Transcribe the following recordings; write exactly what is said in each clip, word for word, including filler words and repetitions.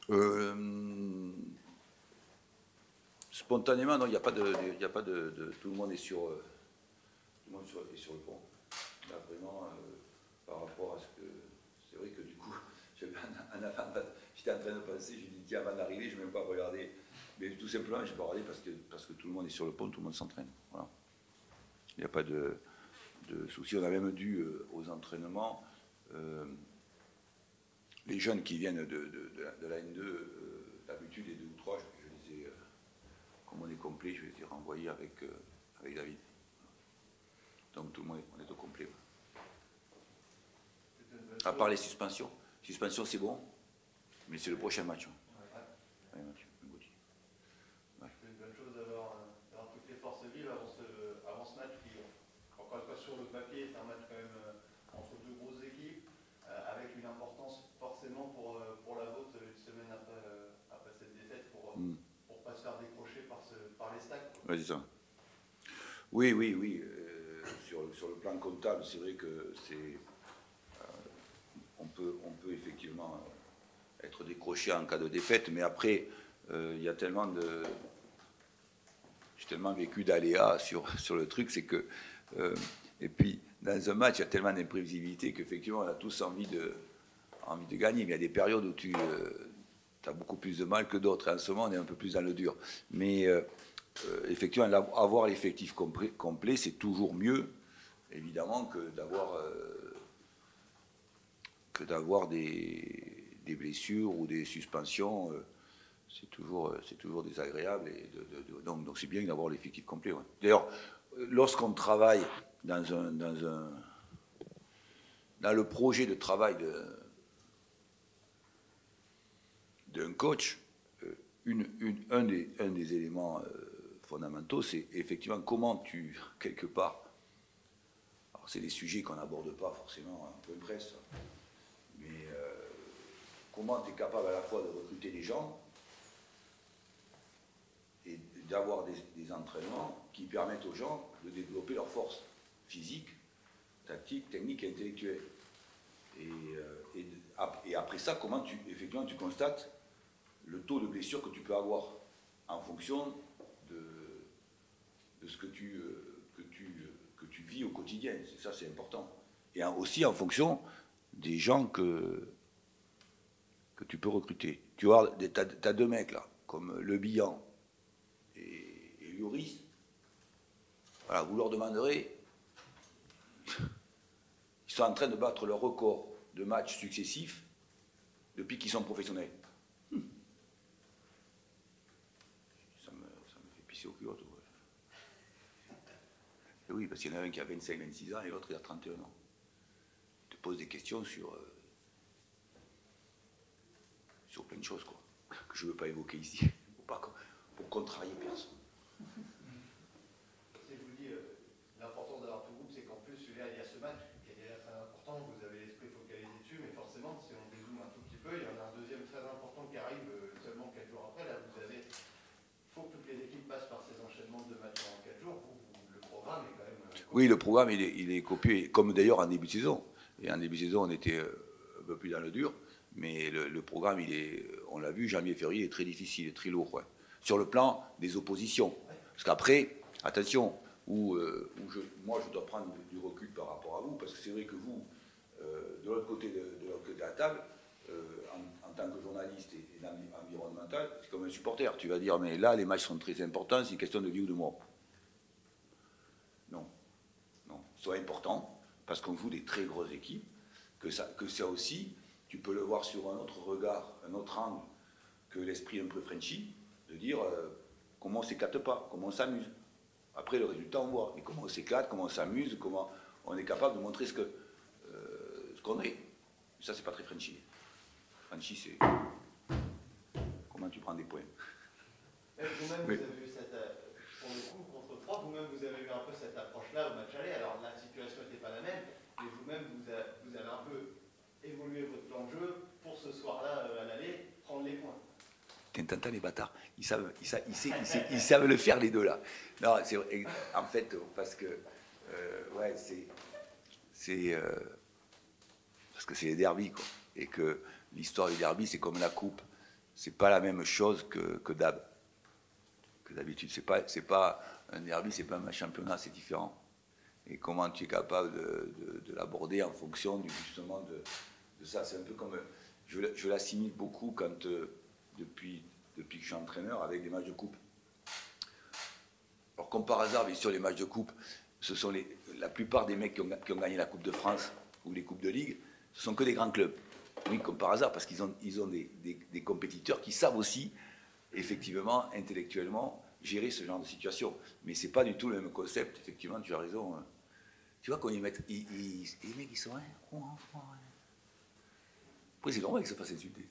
euh, Spontanément, non, il n'y a pas de, il n'y a pas de, de, tout le monde est sur, euh, tout le monde sur, est sur le pont. Là, vraiment, euh, par rapport à ce que, c'est vrai que du coup, j'avais un, un avant, j'étais en train de penser, je lui dis tiens, avant d'arriver, je ne vais même pas regarder, mais tout simplement, je ne vais pas regarder parce que, parce que tout le monde est sur le pont, tout le monde s'entraîne. Voilà. Il n'y a pas de, de souci. On a même dû euh, aux entraînements. Euh, les jeunes qui viennent de, de, de, la, de la N deux, euh, d'habitude, les deux ou trois, je, je les ai, euh, comme on est complet, je les ai renvoyés avec, euh, avec David. Donc tout le monde est, on est au complet. À part les suspensions. Suspension, c'est bon, mais c'est le prochain match. Hein. Ouais, ouais, match. Ouais. C'est une bonne chose d'avoir toutes les forces vives avant ce, avant ce match qui, encore une fois, sur le papier, est un match quand même euh, entre deux grosses équipes, euh, avec une importance forcément pour, euh, pour la vôtre une semaine après, euh, après cette défaite, pour ne mm. pas se faire décrocher par, ce, par les stacks. Oui, c'est ça. Oui, oui, oui. Euh, sur, sur le plan comptable, c'est vrai que c'est. Euh, on, peut, on peut effectivement être décroché en cas de défaite, mais après, euh, il y a tellement de. J'ai tellement vécu d'aléas sur, sur le truc, c'est que. Euh, et puis, dans un match, il y a tellement d'imprévisibilité qu'effectivement, on a tous envie de, envie de gagner. Mais il y a des périodes où tu euh, as beaucoup plus de mal que d'autres. Et en ce moment, on est un peu plus dans le dur. Mais. Euh, Euh, effectivement, avoir l'effectif complet, complet c'est toujours mieux, évidemment, que d'avoir euh, que d'avoir des, des blessures ou des suspensions. Euh, c'est toujours, c'est toujours désagréable. Et de, de, de, donc, donc c'est bien d'avoir l'effectif complet. Ouais. D'ailleurs, lorsqu'on travaille dans un, dans un dans le projet de travail de, d'un coach, une, une, un, des, un des éléments euh, fondamentaux, c'est effectivement comment tu, quelque part, alors c'est des sujets qu'on n'aborde pas forcément en point presse, mais euh, comment tu es capable à la fois de recruter des gens et d'avoir des, des entraînements qui permettent aux gens de développer leurs forces physiques, tactiques, techniques et intellectuelles. Et, euh, et, et après ça, comment tu, effectivement, tu constates le taux de blessure que tu peux avoir en fonction de, de ce que tu, euh, que, tu, euh, que tu vis au quotidien. Ça, c'est important. Et en, aussi en fonction des gens que, que tu peux recruter. Tu vois, tu as deux mecs là, comme Le Bihan et, et Lloris. Voilà, vous leur demanderez, ils sont en train de battre leur record de matchs successifs depuis qu'ils sont professionnels. Hmm. Ça me, ça me fait pisser au cul. Et oui, parce qu'il y en a un qui a vingt-cinq vingt-six ans et l'autre qui a trente et un ans. Il te pose des questions sur, euh, sur plein de choses, quoi, que je ne veux pas évoquer ici, pour, pas, pour contrarier personne. Si je vous dis, euh, l'importance d'avoir tout le groupe, c'est qu'en plus, il y a ce match qui est déjà très important, vous avez l'esprit focalisé dessus, mais forcément, si on dézoome un tout petit peu, il y en a un deuxième très important qui arrive euh, seulement quatre jours après. Là, vous avez, il faut que toutes les équipes passent par ces enchaînements de matchs en quatre jours. Vous, vous, le programme est quand même... Euh, oui, le programme, il est, il est copié, comme d'ailleurs en début de saison. Et en début de saison, on était un peu plus dans le dur, mais le, le programme, il est, on l'a vu, janvier-février, est très difficile, est très lourd, ouais. Sur le plan des oppositions. Parce qu'après, attention, où, euh, où je, moi je dois prendre du recul par rapport à vous, parce que c'est vrai que vous, euh, de l'autre côté de, de l'autre côté de la table, euh, en, en tant que journaliste et, et environnemental, c'est comme un supporter. Tu vas dire, mais là, les matchs sont très importants, c'est une question de vie ou de mort. Non. Non. Ils sont importants, parce qu'on joue des très grosses équipes, que ça, que ça aussi, tu peux le voir sur un autre regard, un autre angle, que l'esprit un peu Frenchy, de dire euh, comment on ne s'éclate pas, comment on s'amuse. Après, le résultat, on voit. Mais comment on s'éclate, comment on s'amuse, comment on est capable de montrer ce que euh, ce qu'on est. Ça, c'est pas très Frenchy. Frenchy, c'est comment tu prends des points. Vous-même, oui. Vous avez eu cette, pour le coup, contre Troyes, vous-même, vous avez eu un peu cette approche-là au match aller. Alors, la situation n'était pas la même, mais vous-même, vous, vous avez un peu évolué votre plan de jeu pour ce soir-là, à l'aller, prendre les points. T'entends les bâtards, ils savent, ils, savent, ils, savent, ils, savent, ils savent le faire les deux là. Non, c'est en fait parce que euh, ouais, c'est c'est euh, parce que c'est les derbies quoi, et que l'histoire du derby c'est comme la coupe, c'est pas la même chose que, que d'hab, que d'habitude. C'est pas, c'est pas un derby, c'est pas un championnat, c'est différent. Et comment tu es capable de, de, de l'aborder en fonction du, justement de, de ça. C'est un peu comme, je, je l'assimile beaucoup quand, euh, depuis, depuis que je suis entraîneur, avec les matchs de coupe. Alors comme par hasard, bien sûr, les matchs de coupe, ce sont les, la plupart des mecs qui ont, qui ont gagné la Coupe de France ou les Coupes de Ligue, ce sont que des grands clubs. Oui, comme par hasard, parce qu'ils ont, ils ont des, des, des compétiteurs qui savent aussi, effectivement, intellectuellement, gérer ce genre de situation. Mais c'est pas du tout le même concept, effectivement, tu as raison. Tu vois, quand ils mettent... Ils, ils, les mecs, ils sont... Hein, oh, oh, oh. Après, c'est normal qu'ils se fassent insulter.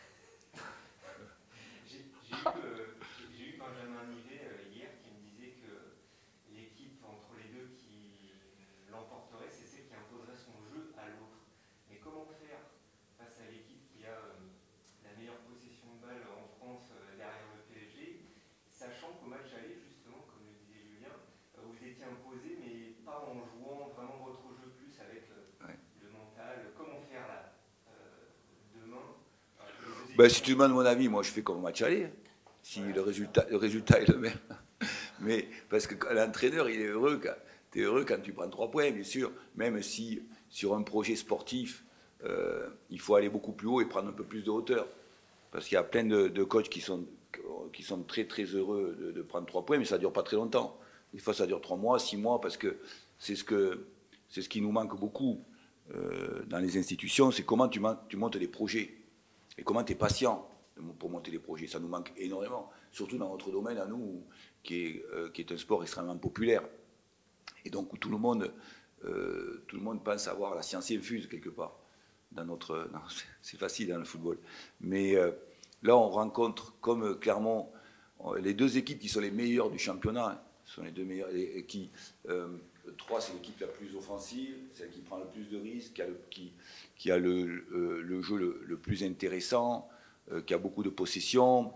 J'ai eu, eu Benjamin Nivet euh, hier qui me disait que l'équipe entre les deux qui l'emporterait, c'est celle qui imposerait son jeu à l'autre. Mais comment faire face à l'équipe qui a euh, la meilleure possession de balle en France euh, derrière le P S G, sachant qu'au match aller, justement, comme le disait Julien, euh, vous étiez imposé, mais pas en jouant vraiment votre jeu plus avec euh, ouais. le mental. Comment faire là euh, demain euh, ben, si tu demandes mon avis, moi je fais comme au match aller. Si ouais, le, résultat, le résultat est le même. Mais parce que l'entraîneur, il est heureux quand, t'es heureux quand tu prends trois points, bien sûr. Même si sur un projet sportif, euh, il faut aller beaucoup plus haut et prendre un peu plus de hauteur. Parce qu'il y a plein de, de coachs qui sont, qui sont très très heureux de, de prendre trois points, mais ça ne dure pas très longtemps. Des fois, ça dure trois mois, six mois, parce que c'est ce, que, c'est ce qui nous manque beaucoup euh, dans les institutions, c'est comment tu, tu montes les projets et comment tu es patient pour monter les projets. Ça nous manque énormément, surtout dans notre domaine à nous, qui est, euh, qui est un sport extrêmement populaire. Et donc où tout le monde, euh, tout le monde pense avoir la science infuse quelque part. Dans notre, non, c'est facile dans le football. Mais euh, là, on rencontre, comme Clermont, les deux équipes qui sont les meilleures du championnat. Ce sont les deux meilleures. Et, et qui, euh, trois, c'est l'équipe la plus offensive, celle qui prend le plus de risques, qui a le, qui, qui a le, le, le jeu le, le plus intéressant, euh, qui a beaucoup de possession.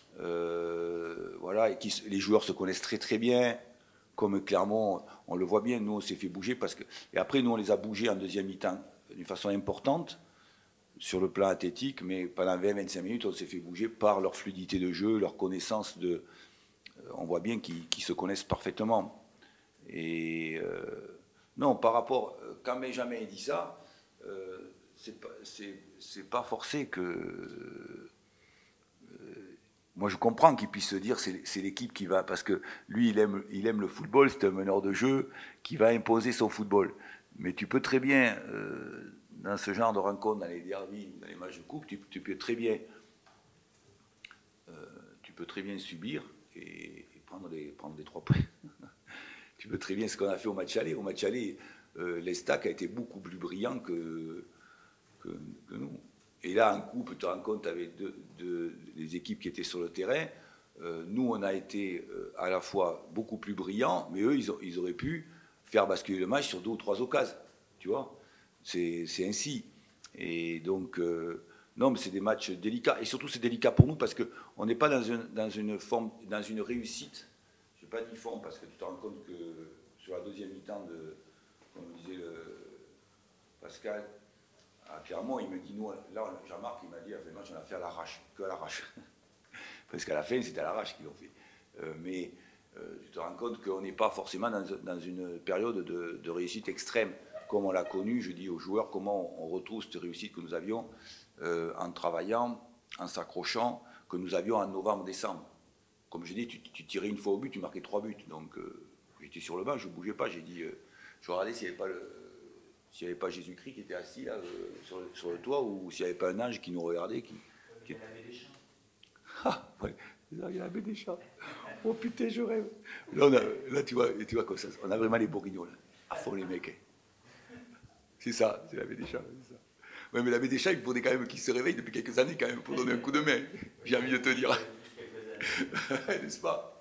Euh, voilà, et qui, les joueurs se connaissent très très bien. Comme Clermont, on le voit bien, nous on s'est fait bouger parce que. Et après, nous on les a bougés en deuxième mi-temps d'une façon importante sur le plan athlétique, mais pendant vingt à vingt-cinq minutes, on s'est fait bouger par leur fluidité de jeu, leur connaissance de. On voit bien qu'ils, qu'ils se connaissent parfaitement. Et euh, non, par rapport. Quand Benjamin dit ça, euh, c'est pas, c'est, c'est pas forcé que. Euh, moi, je comprends qu'il puisse se dire c'est, c'est l'équipe qui va. Parce que lui, il aime, il aime le football, c'est un meneur de jeu qui va imposer son football. Mais tu peux très bien, euh, dans ce genre de rencontres, dans les derbies, dans les matchs de coupe, tu, tu peux très bien, euh, tu peux très bien subir et, et prendre des prendre des trois points. Tu peux très bien ce qu'on a fait au match aller. Au match aller, euh, l'Estac a été beaucoup plus brillant que, que, que nous. Et là, en coupe, tu te rends compte avec deux, deux, les équipes qui étaient sur le terrain. Euh, nous, on a été euh, à la fois beaucoup plus brillants, mais eux, ils, ont, ils auraient pu faire basculer le match sur deux ou trois occasions, tu vois, c'est, c'est ainsi. Et donc, euh, non, mais c'est des matchs délicats. Et surtout, c'est délicat pour nous parce qu'on n'est pas dans une, dans une forme, dans une réussite. Je n'ai pas dit forme parce que tu te rends compte que sur la deuxième mi-temps, de, comme disait le Pascal, à Clermont, il me dit, nous, là, Jean-Marc, il m'a dit, après le match, on a fait à l'arrache, que à l'arrache. Parce qu'à la fin, c'était à l'arrache qu'ils l'ont fait. Euh, mais Euh, tu te rends compte qu'on n'est pas forcément dans, dans une période de, de réussite extrême, comme on l'a connu. Je dis aux joueurs comment on, on retrouve cette réussite que nous avions euh, en travaillant, en s'accrochant, que nous avions en novembre-décembre. Comme je dis, tu, tu tirais une fois au but, tu marquais trois buts. Donc euh, j'étais sur le banc, je ne bougeais pas. J'ai dit, euh, je regardais s'il n'y avait pas le, s'il n'y avait pas Jésus-Christ qui était assis là, euh, sur, le, sur le toit, ou s'il n'y avait pas un ange qui nous regardait. Qui, qui... Il y avait des chats. Ah, ouais. Il y avait des chats. Oh putain, je rêve. Là, on a, là tu, vois, tu vois comme ça, on a vraiment les bourguignons, là. À fond, les mecs. C'est ça, c'est la baie des chats. C'est ça. Ouais, mais la baie des chats, il faudrait quand même qu'ils se réveillent depuis quelques années, quand même, pour donner un coup de main. J'ai envie de te dire. N'est-ce pas?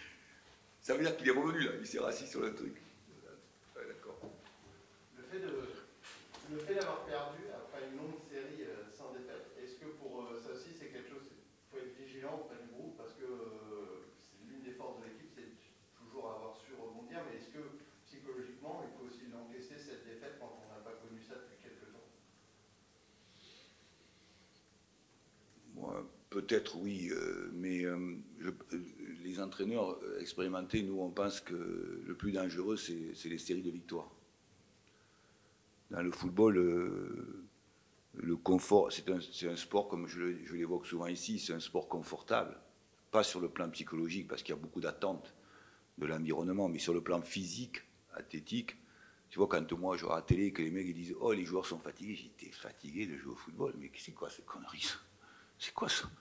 Ça veut dire qu'il est revenu, là. Il s'est rassis sur le truc. Ouais, d'accord. Le fait, de, le fait d'avoir perdu après une longue série euh, sans défaite, est-ce que pour euh, ça aussi, c'est quelque chose, il faut être vigilant auprès du groupe, parce que euh, c'est l'une des forces de l'équipe, c'est toujours avoir su rebondir, mais est-ce que psychologiquement, il faut aussi l'encaisser cette défaite quand on n'a pas connu ça depuis quelques temps? Moi, Peut-être oui, euh, mais euh, je, euh, les entraîneurs expérimentés, nous, on pense que le plus dangereux, c'est les séries de victoires. Dans le football, euh, le confort, c'est un, un sport, comme je, je l'évoque souvent ici, c'est un sport confortable. Pas sur le plan psychologique, parce qu'il y a beaucoup d'attentes de l'environnement, mais sur le plan physique, athlétique. Tu vois, quand moi, je vois à la télé que les mecs ils disent « Oh, les joueurs sont fatigués », j'étais fatigué de jouer au football, mais c'est quoi ces conneries? C'est quoi ça?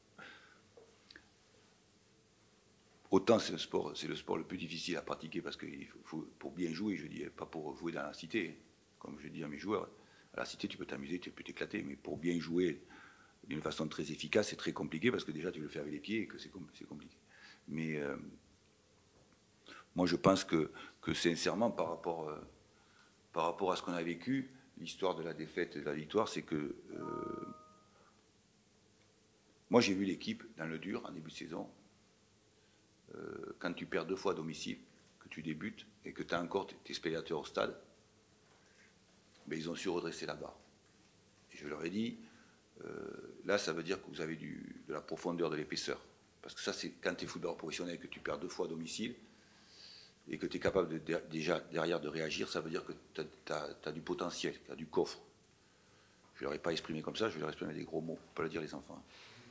Autant c'est sport, c'est le sport le plus difficile à pratiquer, parce que faut, faut, pour bien jouer, je dis, pas pour jouer dans la cité, comme je dis à mes joueurs, à la cité tu peux t'amuser, tu peux t'éclater, mais pour bien jouer d'une façon très efficace, c'est très compliqué, parce que déjà tu le fais avec les pieds et que c'est compliqué. Mais euh, moi je pense que, que sincèrement, par rapport, euh, par rapport à ce qu'on a vécu, l'histoire de la défaite et de la victoire, c'est que euh, moi j'ai vu l'équipe dans le dur en début de saison. Euh, quand tu perds deux fois à domicile, que tu débutes et que tu as encore tes spectateurs au stade, ben ils ont su redresser la barre. Et je leur ai dit, euh, là ça veut dire que vous avez du, de la profondeur, de l'épaisseur. Parce que ça c'est quand tu es footballeur professionnel, que tu perds deux fois à domicile et que tu es capable de, de, déjà derrière de réagir, ça veut dire que tu as, as du potentiel, tu as du coffre. Je ne leur ai pas exprimé comme ça, je leur ai exprimé des gros mots, faut pas le dire les enfants.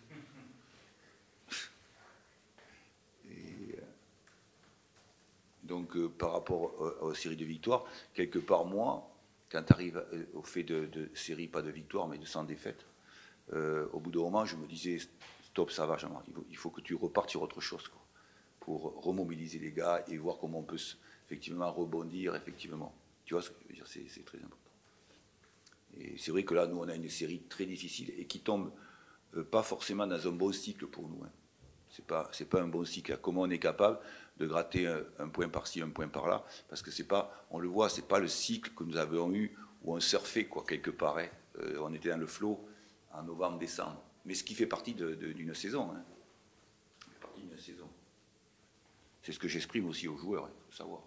Donc, euh, par rapport aux, aux séries de victoires, quelque part, moi, quand tu arrives euh, au fait de, de séries, pas de victoires, mais de sans défaite, euh, au bout d'un moment, je me disais, stop, ça va, Jean-Marc, il, il faut que tu repartes sur autre chose, quoi, pour remobiliser les gars et voir comment on peut effectivement rebondir, effectivement. Tu vois ce que je veux dire, c'est très important. Et c'est vrai que là, nous, on a une série très difficile et qui tombe euh, pas forcément dans un bon cycle pour nous. Hein. C'est pas, c'est pas un bon cycle. Comment on est capable de gratter un, un point par-ci, un point par-là, parce que c'est pas, on le voit, c'est pas le cycle que nous avons eu où on surfait quoi quelque part. Hein. Euh, on était dans le flot en novembre, décembre. Mais ce qui fait partie d'une saison. Hein. Ça fait partie d'une saison. C'est ce que j'exprime aussi aux joueurs, il hein, faut savoir.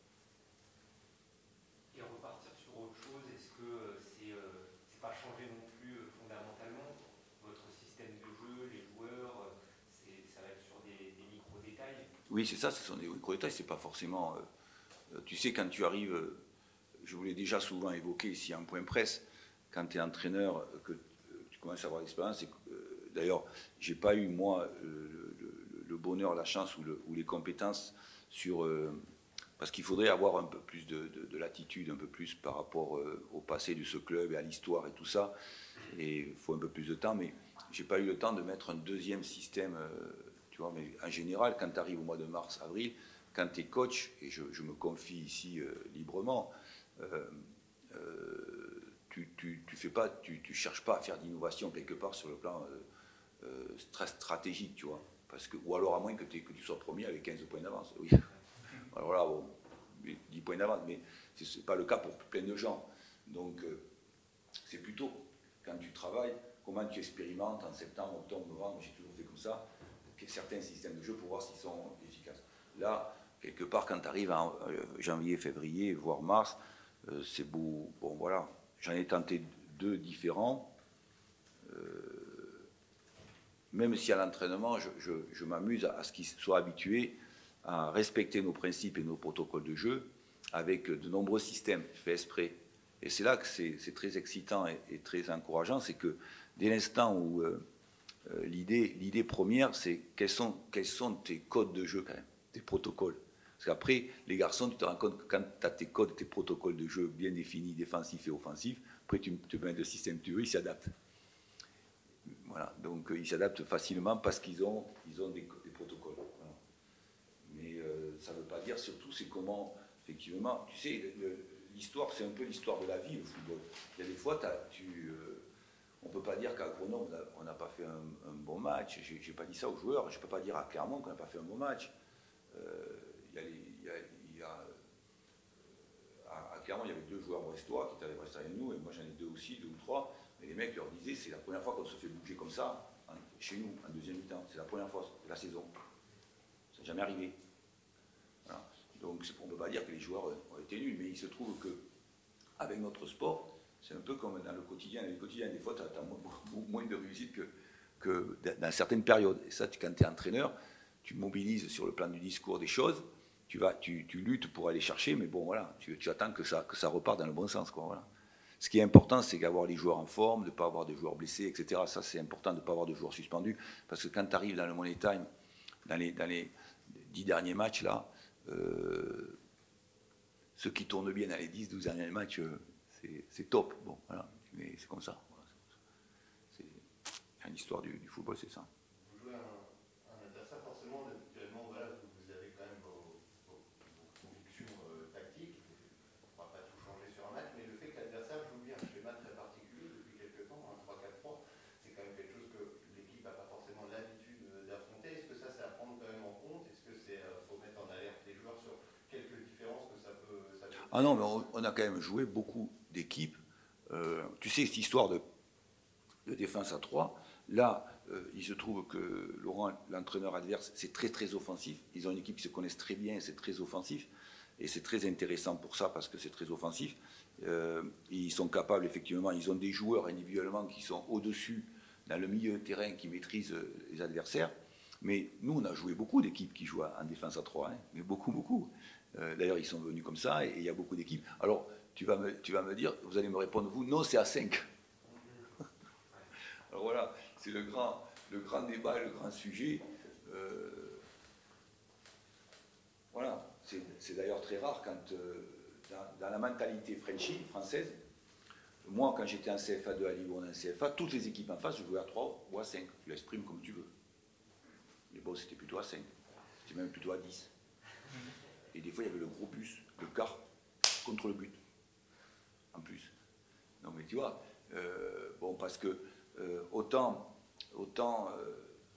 Et repartir sur autre chose, est-ce que c'est euh, c'est pas changé non plus euh, fondamentalement votre système de jeu, les joueurs, ça va être sur des, des micro-détails? Oui, c'est ça, ce sont des micro-détails, c'est pas forcément... Euh, tu sais, quand tu arrives, euh, je vous l'ai déjà souvent évoqué ici en point presse, quand tu es entraîneur, que euh, tu commences à avoir l'expérience, euh, d'ailleurs, j'ai pas eu, moi, le, le, le bonheur, la chance ou, le, ou les compétences sur... Euh, parce qu'il faudrait avoir un peu plus de, de, de latitude, un peu plus par rapport euh, au passé de ce club et à l'histoire et tout ça, et il faut un peu plus de temps, mais j'ai pas eu le temps de mettre un deuxième système... Euh, mais en général, quand tu arrives au mois de mars, avril, quand tu es coach, et je, je me confie ici euh, librement, euh, euh, tu tu, tu, fais pas, tu, tu cherches pas à faire d'innovation quelque part sur le plan euh, euh, stratégique, tu vois. Parce que, ou alors à moins que, que tu sois premier avec quinze points d'avance. Oui. Alors là, bon, dix points d'avance, mais ce n'est pas le cas pour plein de gens. Donc, euh, c'est plutôt quand tu travailles, comment tu expérimentes en septembre, octobre, novembre, j'ai toujours fait comme ça, certains systèmes de jeu pour voir s'ils sont efficaces. Là, quelque part, quand tu arrives en euh, janvier, février, voire mars, euh, c'est beau. Bon, voilà. J'en ai tenté deux différents. Euh, même si à l'entraînement, je, je, je m'amuse à, à ce qu'ils soient habitués à respecter nos principes et nos protocoles de jeu avec de nombreux systèmes faits exprès. Et c'est là que c'est très excitant et, et très encourageant, c'est que dès l'instant où... Euh, Euh, l'idée première, c'est quels sont, quels sont tes codes de jeu, quand même, tes protocoles. Parce qu'après, les garçons, tu te rends compte que quand tu as tes codes, tes protocoles de jeu bien définis, défensifs et offensifs, après tu te mets le système que tu veux, ils s'adaptent. Voilà, donc euh, ils s'adaptent facilement parce qu'ils ont, ils ont des, des protocoles. Voilà. Mais euh, ça ne veut pas dire, surtout, c'est comment, effectivement, tu sais, l'histoire, c'est un peu l'histoire de la vie, le football. Il y a des fois, tu... Euh, on ne peut pas dire qu'à Grenoble, on n'a pas fait un, un bon match. Je n'ai pas dit ça aux joueurs. Je ne peux pas dire à Clermont qu'on n'a pas fait un bon match. Euh, y a les, y a, y a, à, à Clermont, il y avait deux joueurs brestois qui étaient restés avec nous, et moi j'en ai deux aussi, deux ou trois. Et les mecs leur disaient, c'est la première fois qu'on se fait bouger comme ça, hein, chez nous, en deuxième mi-temps. C'est la première fois de la saison. Ça n'est jamais arrivé. Voilà. Donc on ne peut pas dire que les joueurs ont été nuls, mais il se trouve qu'avec notre sport, c'est un peu comme dans le quotidien. Dans le quotidien, des fois, tu as, as moins de réussite que que dans certaines périodes. Et ça, quand tu es entraîneur, tu mobilises sur le plan du discours des choses, tu, vas, tu, tu luttes pour aller chercher, mais bon, voilà, tu, tu attends que ça, que ça reparte dans le bon sens, quoi, voilà. Ce qui est important, c'est d'avoir les joueurs en forme, de ne pas avoir de joueurs blessés, et cetera. Ça, c'est important de ne pas avoir de joueurs suspendus, parce que quand tu arrives dans le Money Time, dans les, dans les dix derniers matchs, là, euh, ceux qui tournent bien dans les dix douze derniers matchs, euh, c'est top. Bon, voilà, mais c'est comme ça. C'est une histoire du, du football, c'est ça. Vous jouez un, un adversaire, forcément, habituellement, voilà, vous avez quand même vos, vos, vos convictions euh, tactiques. On ne va pas tout changer sur un match, mais le fait que l'adversaire joue bien un schéma très particulier depuis quelques temps, un trois quatre trois, c'est quand même quelque chose que l'équipe n'a pas forcément l'habitude d'affronter. Est-ce que ça, c'est à prendre quand même en compte? Est-ce que c'est euh, faut mettre en alerte les joueurs sur quelques différences que ça peut, ça peut... Ah non, mais on, on a quand même joué beaucoup d'équipes. Euh, tu sais, cette histoire de, de défense à trois, là, euh, il se trouve que Laurent, l'entraîneur adverse, c'est très très offensif. Ils ont une équipe qui se connaissent très bien, c'est très offensif. Et c'est très intéressant pour ça, parce que c'est très offensif. Euh, ils sont capables, effectivement, ils ont des joueurs individuellement qui sont au-dessus, dans le milieu de terrain, qui maîtrisent les adversaires. Mais nous, on a joué beaucoup d'équipes qui jouent en défense à trois, hein, mais beaucoup, beaucoup. Euh, D'ailleurs, ils sont venus comme ça, et il y a beaucoup d'équipes. Alors, tu vas, me, tu vas me dire, vous allez me répondre, vous, non, c'est à cinq. Alors voilà, c'est le grand, le grand débat, le grand sujet. Euh, voilà, c'est d'ailleurs très rare quand, euh, dans, dans la mentalité Frenchy, française, moi, quand j'étais en C F A deux à Lille ou en C F A, toutes les équipes en face, je jouais à trois ou à cinq. Tu l'exprimes comme tu veux. Mais bon, c'était plutôt à cinq. C'était même plutôt à dix. Et des fois, il y avait le gros bus, le quart, contre le but. En plus. Non, mais tu vois, euh, bon, parce que euh, autant, autant euh,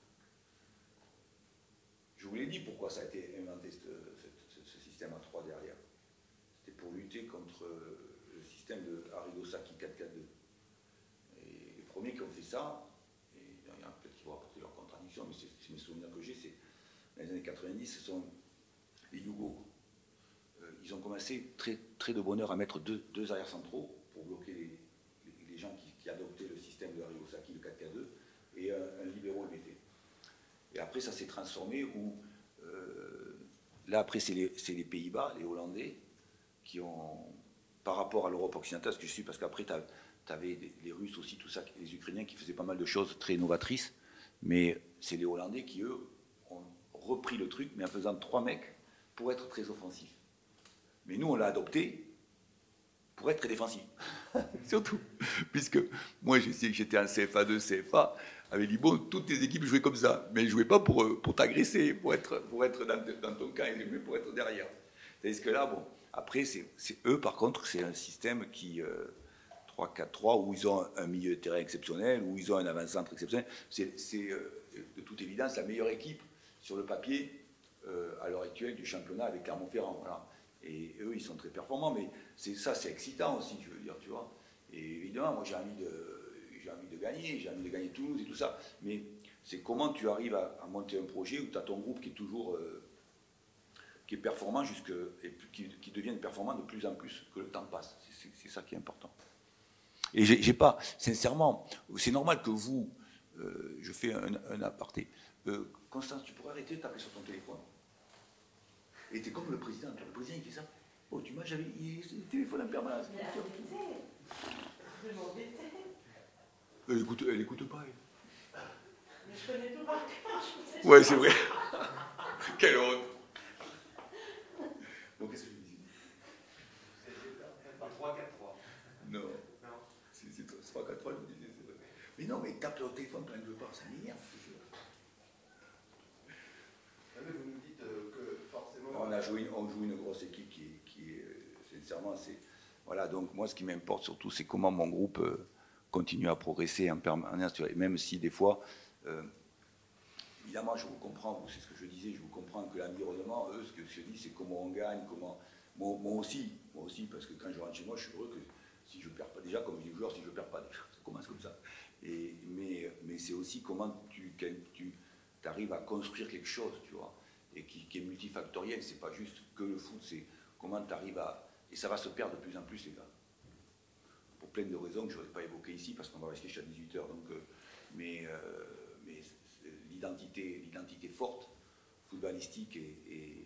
je vous l'ai dit pourquoi ça a été inventé, ce, ce, ce système à trois derrière. C'était pour lutter contre le système de Arrigo Sacchi quatre quatre deux. Et les premiers qui ont fait ça, et il y en a peut-être qui vont apporter leur contradiction, mais c'est mes souvenirs que j'ai, c'est dans les années quatre-vingt-dix, ce sont les Yougos. Euh, ils ont commencé très, très de bonne heure à mettre deux, deux arrières centraux pour bloquer les, les, les gens qui, qui adoptaient le système de Arrigo Sacchi, le quatre quatre deux, et un, un libéraux le mettait. Et après, ça s'est transformé où, euh, là, après, c'est les, les Pays-Bas, les Hollandais, qui ont, par rapport à l'Europe occidentale, ce que je suis, parce qu'après, tu avais les Russes aussi, tout ça, les Ukrainiens qui faisaient pas mal de choses très novatrices, mais c'est les Hollandais qui, eux, ont repris le truc, mais en faisant trois mecs pour être très offensifs. Mais nous, on l'a adopté pour être très défensif. Surtout. Puisque moi, je sais que j'étais en C F A deux, C F A, avait dit, bon, toutes tes équipes jouaient comme ça, mais elles ne jouaient pas pour, pour t'agresser, pour être, pour être dans, dans ton camp, elles jouaient pour être derrière. Tandis que là, bon, après, c'est eux, par contre, c'est un système qui, euh, trois quatre trois, où ils ont un milieu de terrain exceptionnel, où ils ont un avant-centre exceptionnel. C'est euh, de toute évidence la meilleure équipe sur le papier euh, à l'heure actuelle du championnat avec Clermont-Ferrand. Voilà. Et eux, ils sont très performants, mais ça, c'est excitant aussi, je veux dire, tu vois. Et évidemment, moi, j'ai envie de, j'ai envie de gagner, j'ai envie de gagner Toulouse et tout ça, mais c'est comment tu arrives à, à monter un projet où tu as ton groupe qui est toujours, euh, qui est performant jusque, et qui, qui devienne performant de plus en plus que le temps passe. C'est ça qui est important. Et j'ai pas, sincèrement, c'est normal que vous, euh, je fais un, un aparté, euh, Constance, tu pourrais arrêter de taper sur ton téléphone. Et t'es comme le président, le président il fait ça. Oh, tu m'as jamais. Il le téléphone en permanence. Mais arrêtez. Je m'embêtais. Elle écoute, elle écoute pas, elle. Mais je connais tout par cœur. Ouais, c'est vrai. Quelle honte. Bon, qu'est-ce que je dis? C'était pas trois quatre trois. Non. Non. C'est trois quatre trois, je vous disais, c'est vrai. Mais non, mais tape le téléphone quand elle ne veut pas, ça m'énerve. Mais vous nous dites euh, que forcément... On, a joué, on joue une grosse équipe qui, qui est, sincèrement, c'est... Voilà, donc moi, ce qui m'importe surtout, c'est comment mon groupe euh, continue à progresser en permanence. Et même si, des fois, euh, évidemment, je vous comprends, c'est ce que je disais, je vous comprends que l'environnement, eux, ce que je dis, c'est comment on gagne, comment... Moi, moi aussi, moi aussi, parce que quand je rentre chez moi, je suis heureux que si je ne perds pas, déjà, comme je dis joueur, si je ne perds pas, déjà, ça commence comme ça. Et, mais mais c'est aussi comment tu... tu arrives à construire quelque chose, tu vois, et qui, qui est multifactoriel, c'est pas juste que le foot, c'est comment tu arrives à... Et ça va se perdre de plus en plus, les gars. Pour plein de raisons que je n'aurais pas évoquées ici, parce qu'on va rester jusqu'à dix-huit heures, donc... Euh, mais, euh, l'identité, l'identité forte, footballistique et, et,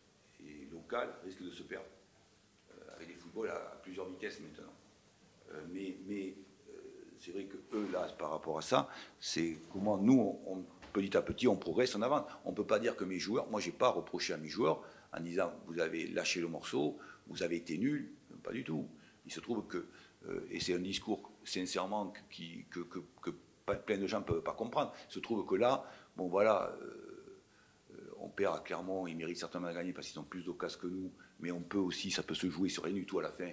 et locale, risque de se perdre. Euh, avec des footballs à, à plusieurs vitesses maintenant. Euh, mais mais euh, c'est vrai que eux, là, par rapport à ça, c'est comment nous, on, on, petit à petit, on progresse en avant. On ne peut pas dire que mes joueurs, moi, je n'ai pas reproché à mes joueurs en disant, vous avez lâché le morceau, vous avez été nuls, pas du tout. Il se trouve que, euh, et c'est un discours sincèrement qui, que, que, que plein de gens ne peuvent pas comprendre, il se trouve que là, bon voilà, euh, on perd à Clermont, ils méritent certainement de gagner parce qu'ils ont plus d'occasions que nous, mais on peut aussi, ça peut se jouer sur rien du tout à la fin.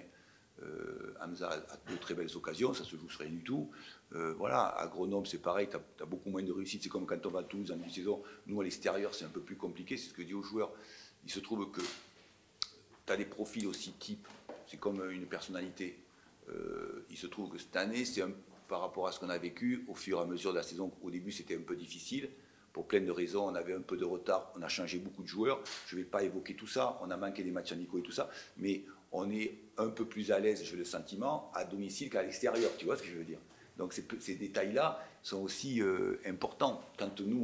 Euh, Hamza a de très belles occasions, ça se joue sur rien du tout. Euh, voilà, à Grenoble c'est pareil, tu as, as beaucoup moins de réussite, c'est comme quand on va à Toulouse en début de saison, nous à l'extérieur c'est un peu plus compliqué, c'est ce que je dis aux joueurs. Il se trouve que tu as des profils aussi types, c'est comme une personnalité. Euh, il se trouve que cette année, c'est un, par rapport à ce qu'on a vécu, au fur et à mesure de la saison, au début c'était un peu difficile, pour plein de raisons, on avait un peu de retard, on a changé beaucoup de joueurs, je ne vais pas évoquer tout ça, on a manqué des matchs amicaux et tout ça, mais on est un peu plus à l'aise, j'ai le sentiment, à domicile qu'à l'extérieur, tu vois ce que je veux dire. Donc ces, ces détails-là sont aussi euh, importants. Quand nous,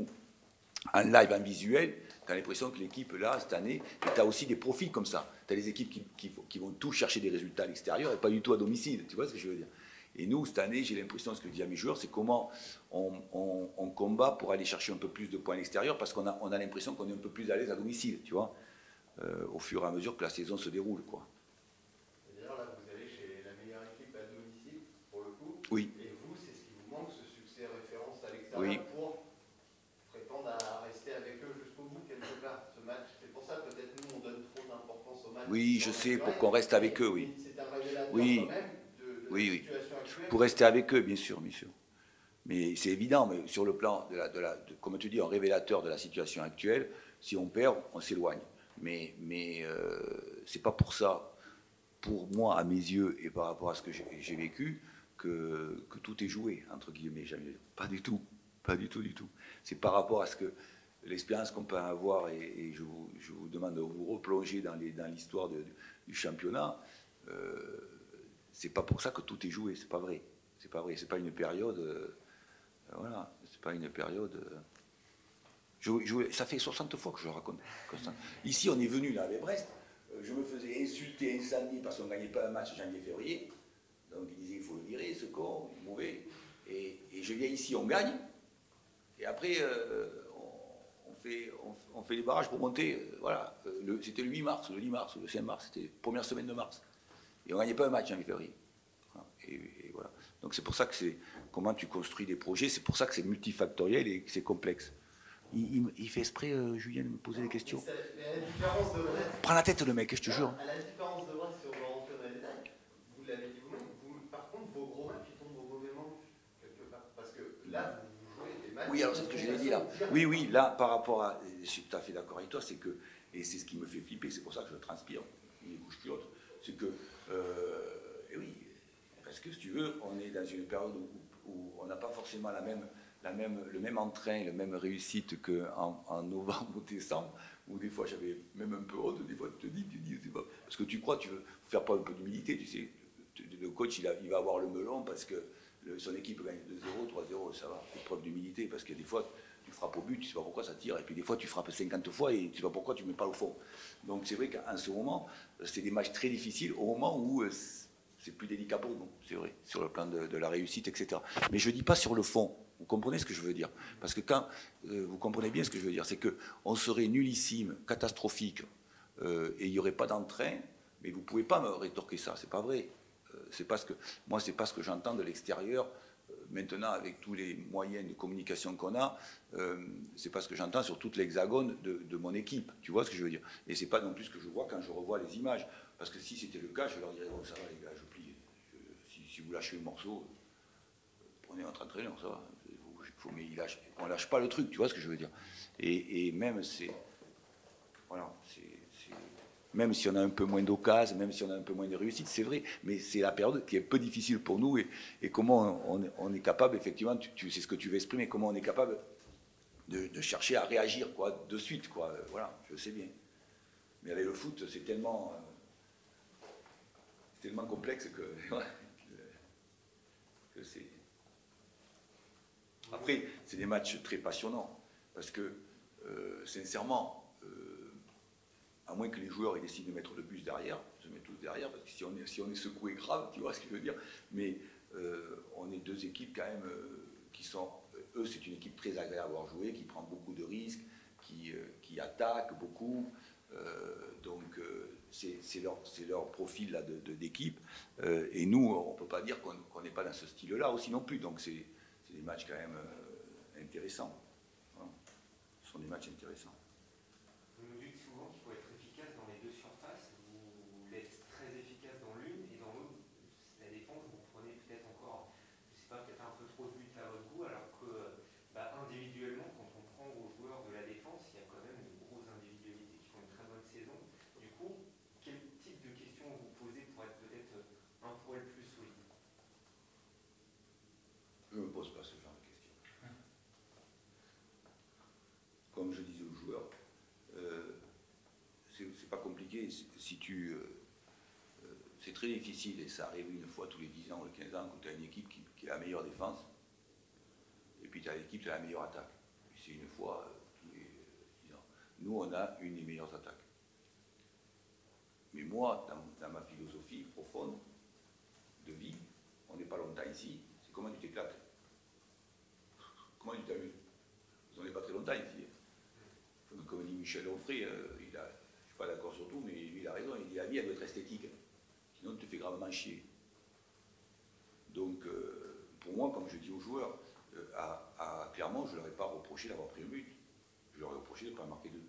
en live, en visuel, tu as l'impression que l'équipe, là, cette année, tu as aussi des profils comme ça. Tu as des équipes qui, qui, qui vont tout chercher des résultats à l'extérieur et pas du tout à domicile, tu vois ce que je veux dire. Et nous, cette année, j'ai l'impression, ce que je dis à mes joueurs, c'est comment on, on, on combat pour aller chercher un peu plus de points à l'extérieur parce qu'on a, on a l'impression qu'on est un peu plus à l'aise à domicile, tu vois, euh, au fur et à mesure que la saison se déroule, quoi. D'ailleurs, là, vous allez chez la meilleure équipe à domicile, pour le coup. Oui. Et vous, c'est ce qui vous manque, ce succès référence à l'extérieur oui. pour prétendre à rester avec eux jusqu'au bout, quelque part, ce match. C'est pour ça, peut-être, nous, on donne trop d'importance au match. Oui, je sais, pour qu'on reste avec eux, oui. C'est un révélateur oui. quand même de, de oui, la oui. situation actuelle. Pour rester avec eux, bien sûr, bien sûr. Mais c'est évident, mais sur le plan, de la, de la, de, comme tu dis, un révélateur de la situation actuelle, si on perd, on s'éloigne. Mais, mais euh, c'est pas pour ça, pour moi, à mes yeux, et par rapport à ce que j'ai vécu, que, que tout est joué, entre guillemets. Pas du tout, pas du tout, du tout. C'est par rapport à ce que l'expérience qu'on peut avoir, et, et je, vous, je vous demande de vous replonger dans l'histoire du championnat, euh, c'est pas pour ça que tout est joué, c'est pas vrai. C'est pas vrai, c'est pas une période... Euh, voilà, c'est pas une période... Euh, je, je, ça fait soixante fois que je le raconte. Ici, on est venu là avec Brest, euh, je me faisais insulter, incendier parce qu'on ne gagnait pas un match janvier-février. Donc ils disaient, il faut le virer, ce con, il est mauvais. Et, et je viens ici, on gagne. Et après, euh, on, on, fait, on, on fait les barrages pour monter. Euh, voilà, euh, c'était le huit mars, le dix mars, le cinq mars, c'était la première semaine de mars. Et on ne gagnait pas un match janvier-février. Et, et voilà. Donc c'est pour ça que c'est comment tu construis des projets, c'est pour ça que c'est multifactoriel et que c'est complexe. Il, il, il fait exprès, euh, Julien, de me poser des questions. Mais à la différence de Brest, prends la tête le mec, je te jure. À la différence de Brest, si on va rentrer dans les détails, vous l'avez dit vous-même, vous, par contre, vos gros matchs, ils tombent au mauvais manque, quelque part. Parce que là, vous jouez des matchs... Oui, alors c'est ce que je l'ai dit là. Oui, oui, là, par rapport à... Je suis tout à fait d'accord avec toi, c'est que... Et c'est ce qui me fait flipper, c'est pour ça que je transpire, une couche plus haute. C'est que... Euh, et oui, parce que si tu veux, on est dans une période où, où on n'a pas forcément la même... La même, le même entrain, la même réussite qu'en en novembre ou décembre, où des fois j'avais même un peu honte, des fois tu te dis, tu te dis c'est pas, parce que tu crois, tu veux faire pas un peu d'humilité, tu sais, le coach il, a, il va avoir le melon parce que le, son équipe gagne deux zéro, trois zéro, ça va, fait preuve d'humilité, parce que des fois tu frappes au but, tu sais pas pourquoi ça tire, et puis des fois tu frappes cinquante fois et tu sais pas pourquoi tu mets pas au fond. Donc c'est vrai qu'en ce moment, c'est des matchs très difficiles, au moment où c'est plus délicat pour nous, c'est vrai, sur le plan de, de la réussite, et cetera. Mais je dis pas sur le fond. Vous comprenez ce que je veux dire? Parce que quand euh, vous comprenez bien ce que je veux dire, c'est qu'on serait nullissime, catastrophique, euh, et il n'y aurait pas d'entrain, mais vous ne pouvez pas me rétorquer ça, c'est pas vrai. Euh, c'est pas ce que, moi, c'est pas ce que j'entends de l'extérieur. Euh, maintenant, avec tous les moyens de communication qu'on a, euh, c'est pas ce que j'entends sur toute l'hexagone de, de mon équipe. Tu vois ce que je veux dire? Et c'est pas non plus ce que je vois quand je revois les images. Parce que si c'était le cas, je leur dirais, bon, ça va les gars, je plie. Je, si, si vous lâchez le morceau, prenez votre entraîneur, ça va. Faut, mais il lâche, on ne lâche pas le truc, tu vois ce que je veux dire. Et, et même, c'est, voilà, c'est, c'est, même si on a un peu moins d'occasions, même si on a un peu moins de réussite, c'est vrai, mais c'est la période qui est un peu difficile pour nous, et, et comment on, on est capable, effectivement, tu, tu sais ce que tu veux exprimer, comment on est capable de, de chercher à réagir, quoi, de suite, quoi, voilà, je sais bien. Mais avec le foot, c'est tellement, c'est tellement complexe que, ouais, que, que c'est... Après, c'est des matchs très passionnants, Parce que, euh, sincèrement, euh, à moins que les joueurs aient décidé de mettre le bus derrière, se mettre tous derrière, parce que si on est, si on est secoué grave, tu vois ce que je veux dire. Mais euh, on est deux équipes quand même euh, qui sont... Eux, c'est une équipe très agréable à voir jouer, qui prend beaucoup de risques, qui, euh, qui attaque beaucoup. Euh, donc, euh, c'est leur, leur profil là, de, de, d'équipe. Euh, et nous, on ne peut pas dire qu'on qu'on n'est pas dans ce style-là aussi non plus. Donc, c'est des matchs quand même euh, intéressants. Voilà. Ce sont des matchs intéressants. Vous nous dites souvent qu'il faut être efficace dans les deux surfaces. Vous l'êtes très efficace dans l'une et dans l'autre, la défense, vous prenez peut-être encore, je ne sais pas, peut-être un peu trop de buts à votre goût, alors que bah, individuellement, quand on prend aux joueurs de la défense, il y a quand même de grosses individualités qui font une très bonne saison. Du coup, quel type de questions vous posez pour être peut-être un poil plus solide? Je ne me pose pas ce genre de questions. Comme je disais aux joueurs, euh, c'est pas compliqué. Si tu, euh, euh, c'est très difficile, et ça arrive une fois tous les dix ans ou les quinze ans, quand tu as une équipe qui, qui a la meilleure défense, et puis tu as l'équipe qui a la meilleure attaque. C'est une fois euh, tous les dix ans. Nous, on a une des meilleures attaques. Mais moi, dans, dans ma philosophie profonde de vie, on n'est pas longtemps ici, c'est comment tu t'éclates. Comment tu t'amuses. On n'est pas très longtemps ici. Comme dit Michel Onfray, euh, il a, je ne suis pas d'accord sur tout, mais lui il a raison, il dit la vie elle doit être esthétique, sinon tu te fais gravement chier. Donc euh, pour moi, comme je dis aux joueurs, euh, à, à Clermont, je ne leur ai pas reproché d'avoir pris un but, je leur ai reproché de ne pas en marquer deux.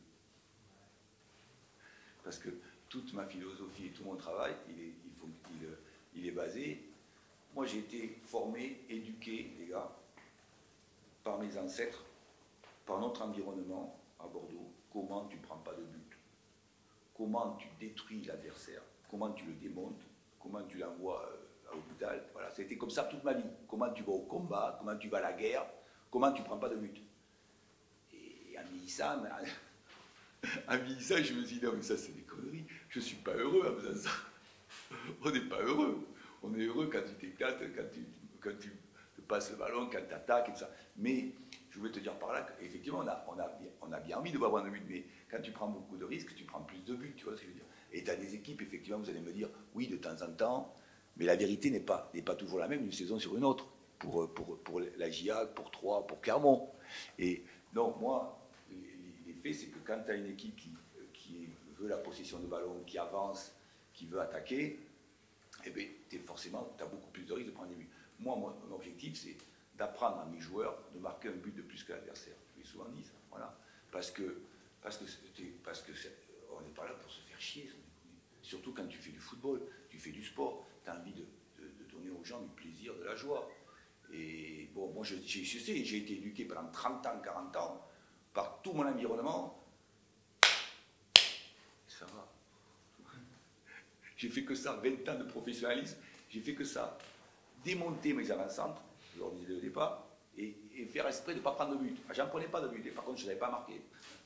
Parce que toute ma philosophie et tout mon travail, il est, il faut, il, il est basé, moi j'ai été formé, éduqué, les gars, par mes ancêtres, par notre environnement, à Bordeaux, comment tu ne prends pas de but, comment tu détruis l'adversaire, comment tu le démontes, comment tu l'envoies euh, à l'hôpital. Voilà, ça a été comme ça toute ma vie. Comment tu vas au combat, comment tu vas à la guerre, comment tu ne prends pas de but. Et en vieillissant, en vieillissant, je me suis dit, non mais ça c'est des conneries, je ne suis pas heureux en faisant ça. On n'est pas heureux. On est heureux quand tu t'éclates, quand tu, quand tu te passes le ballon, quand tu attaques et tout ça. Mais je veux te dire par là qu'effectivement, on a, on, a bien, on a bien envie de voir prendre de but, mais quand tu prends beaucoup de risques, tu prends plus de buts, tu vois ce que je veux dire. Et tu as des équipes, effectivement, vous allez me dire, oui, de temps en temps, mais la vérité n'est pas, n'est pas toujours la même d'une saison sur une autre, pour, pour, pour la J A, pour Troyes, pour Clermont. Et donc, moi, les faits, c'est que quand tu as une équipe qui, qui veut la possession de ballon, qui avance, qui veut attaquer, eh bien, t'es forcément, tu as beaucoup plus de risques de prendre des buts. Moi, mon objectif, c'est d'apprendre à mes joueurs de marquer un but de plus que l'adversaire. Je l'ai souvent dit ça, voilà. Parce que, parce que, parce que on n'est pas là pour se faire chier, surtout quand tu fais du football, tu fais du sport, tu as envie de, de, de donner aux gens du plaisir, de la joie. Et bon, moi je, je, je sais, j'ai été éduqué pendant trente ans, quarante ans, par tout mon environnement. Ça va. J'ai fait que ça, vingt ans de professionnalisme, j'ai fait que ça. Démonter mes avant-centres, je leur disais au départ, et, et faire exprès de ne pas prendre de but. J'en prenais pas de but, et par contre, je ne l'avais pas marqué.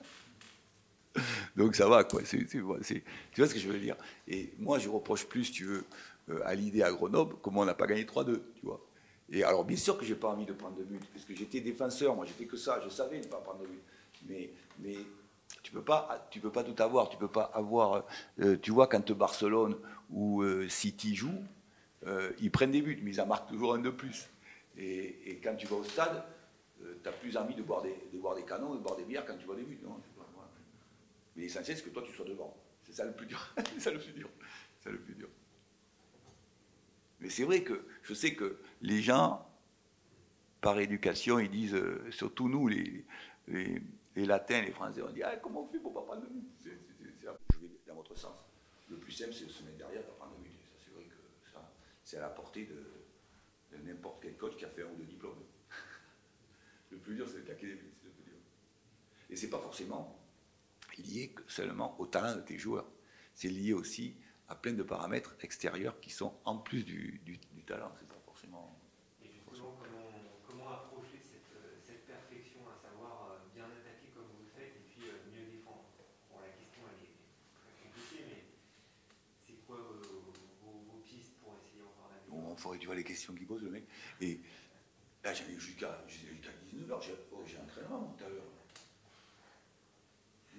Donc ça va, quoi. C'est, c'est, c'est, tu vois ce que je veux dire. Et moi, je reproche plus, si tu veux, euh, à l'idée à Grenoble, comment on n'a pas gagné trois deux, tu vois. Et alors, bien sûr que je n'ai pas envie de prendre de but, parce que j'étais défenseur, moi, j'ai fait que ça, je savais ne pas prendre de but. Mais, mais tu ne peux, peux pas tout avoir, tu ne peux pas avoir... Euh, tu vois, quand Barcelone ou euh, City jouent, Euh, ils prennent des buts, mais ils en marquent toujours un de plus. Et, et quand tu vas au stade, euh, tu as plus envie de boire, des, de boire des canons, de boire des bières quand tu vois des buts. Non, pas, voilà. Mais l'essentiel, c'est que toi, tu sois devant. C'est ça le plus dur. C'est ça le plus dur. C'est ça le plus dur. Mais c'est vrai que je sais que les gens, par éducation, ils disent, euh, surtout nous, les, les, les latins, les français, on dit ah, comment on fait pour ne pas prendre de but. C'est, c'est, c'est, je vais dans votre sens. Le plus simple, c'est de se mettre derrière pour prendre de but. C'est à la portée de, de n'importe quel coach qui a fait un ou deux diplômes. Le plus dur, c'est de claquer des buts, c'est le plus dur. Et c'est pas forcément lié seulement au talent de tes joueurs. C'est lié aussi à plein de paramètres extérieurs qui sont en plus du, du, du talent. C'est pas forcément... Et justement, comment, comment approcher cette, cette perfection, à savoir bien attaquer comme vous le faites et puis mieux défendre? Bon, la question, elle est très compliquée, mais c'est quoi vos, vos, vos pistes pour essayer encore d'améliorer? Bon, faudrait, tu vois les questions qu'il pose le mec. Et là, j'en ai jusqu'à jusqu'à dix-neuf heures, j'ai oh, j'ai un entraînement tout à l'heure.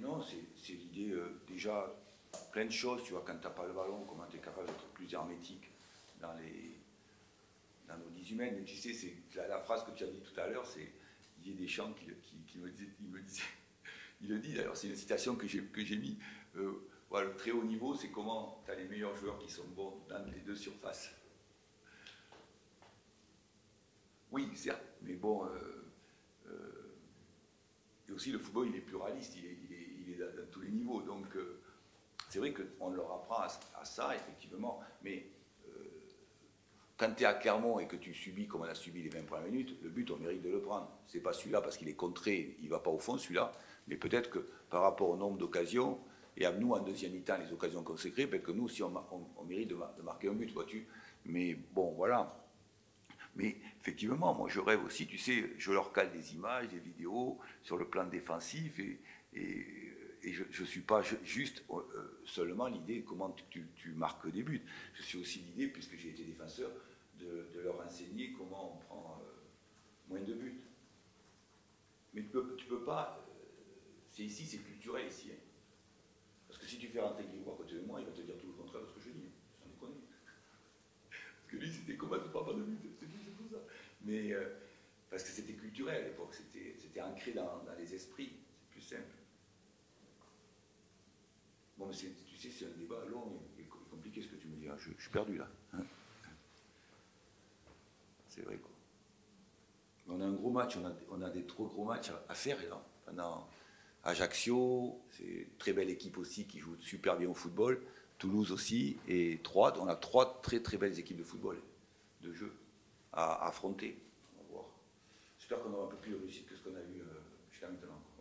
Non, c'est l'idée, euh, déjà, plein de choses, tu vois, quand tu n'as pas le ballon, comment tu es capable d'être plus hermétique dans, les, dans nos dix humaines. Mais tu sais, c'est la, la phrase que tu as dit tout à l'heure, c'est Didier Deschamps qui, qui, qui me disait, il me disait, il le dit d'ailleurs, c'est une citation que j'ai mis, euh, voilà, le très haut niveau, c'est comment tu as les meilleurs joueurs qui sont bons dans les deux surfaces. Oui, certes, mais bon, euh, euh, et aussi le football, il est pluraliste, il est, il est, il est dans, dans tous les niveaux, donc euh, c'est vrai qu'on leur apprend à, à ça, effectivement, mais euh, quand tu es à Clermont et que tu subis comme on a subi les vingt premières minutes, le but, on mérite de le prendre. C'est pas celui-là parce qu'il est contré, il va pas au fond, celui-là, mais peut-être que par rapport au nombre d'occasions, et à nous, en deuxième mi-temps, les occasions qu'on s'est créées, peut-être que nous aussi, on, on, on mérite de, de marquer un but, vois-tu. Mais bon, voilà. Mais effectivement, moi je rêve aussi, tu sais, je leur cale des images, des vidéos sur le plan défensif et, et, et je ne suis pas juste euh, seulement l'idée comment tu, tu, tu marques des buts. Je suis aussi l'idée, puisque j'ai été défenseur, de, de leur enseigner comment on prend euh, moins de buts. Mais tu ne peux, tu peux pas, euh, c'est ici, c'est culturel ici. Hein. Parce que si tu fais rentrer Guillaume à côté de moi, il va te dire tout le contraire de ce que je dis. J'en ai connu. Parce que lui, c'était comment tu ne prends pas de but. Mais euh, parce que c'était culturel à l'époque, c'était ancré dans, dans les esprits, c'est plus simple. Bon, mais tu sais, c'est un débat long et compliqué ce que tu me dis. Hein. Je, je suis perdu là. Hein. C'est vrai quoi. On a un gros match, on a, on a des trop gros matchs à, à faire et là. Pendant Ajaccio, c'est une très belle équipe aussi qui joue super bien au football. Toulouse aussi et Troyes. On a trois très très belles équipes de football, de jeu. À affronter. On va voir. J'espère qu'on aura un peu plus de réussite que ce qu'on a eu euh, jusqu'à maintenant.